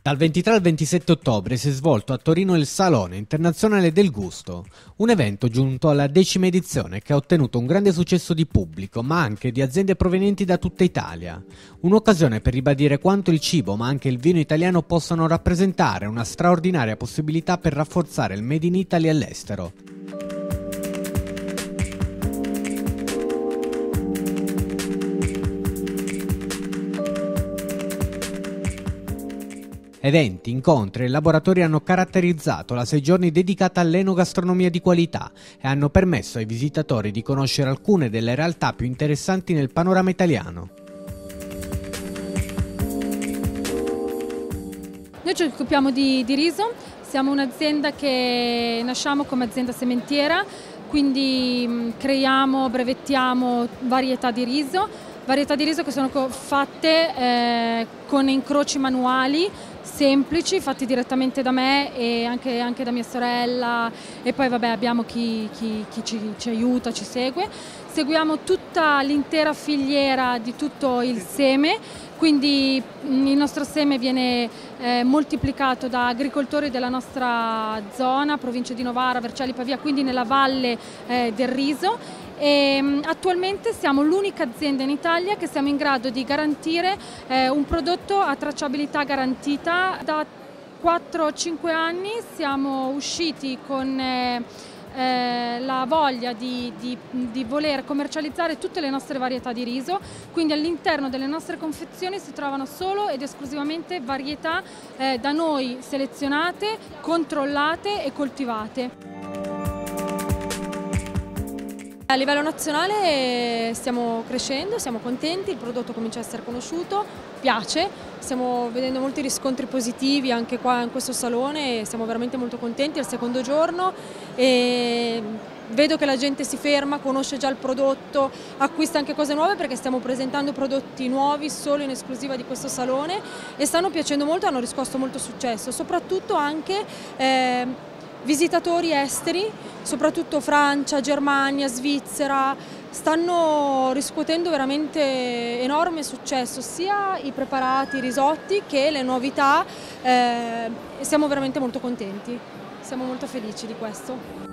Dal 23 al 27 ottobre si è svolto a Torino il Salone Internazionale del Gusto, un evento giunto alla 10ª edizione che ha ottenuto un grande successo di pubblico, ma anche di aziende provenienti da tutta Italia. Un'occasione per ribadire quanto il cibo, ma anche il vino italiano possano rappresentare una straordinaria possibilità per rafforzare il Made in Italy all'estero. Eventi, incontri e laboratori hanno caratterizzato la 6 giorni dedicata all'enogastronomia di qualità e hanno permesso ai visitatori di conoscere alcune delle realtà più interessanti nel panorama italiano. Noi ci occupiamo di riso, siamo un'azienda che nasciamo come azienda sementiera, quindi creiamo, brevettiamo varietà di riso che sono fatte con incroci manuali semplici, fatti direttamente da me e anche da mia sorella, e poi vabbè abbiamo chi ci aiuta, ci segue. Seguiamo tutta l'intera filiera di tutto il seme, quindi il nostro seme viene moltiplicato da agricoltori della nostra zona, provincia di Novara, Vercelli, Pavia, quindi nella valle del riso. E attualmente siamo l'unica azienda in Italia che siamo in grado di garantire un prodotto a tracciabilità garantita. Da 4-5 anni siamo usciti con la voglia di voler commercializzare tutte le nostre varietà di riso, quindi all'interno delle nostre confezioni si trovano solo ed esclusivamente varietà da noi selezionate, controllate e coltivate. A livello nazionale stiamo crescendo, siamo contenti, il prodotto comincia a essere conosciuto, piace, stiamo vedendo molti riscontri positivi anche qua in questo salone e siamo veramente molto contenti. È il secondo giorno e vedo che la gente si ferma, conosce già il prodotto, acquista anche cose nuove perché stiamo presentando prodotti nuovi solo in esclusiva di questo salone e stanno piacendo molto, hanno riscosso molto successo, soprattutto anche visitatori esteri, soprattutto Francia, Germania, Svizzera, stanno riscuotendo veramente enorme successo, sia i preparati, i risotti che le novità, siamo veramente molto contenti, siamo molto felici di questo.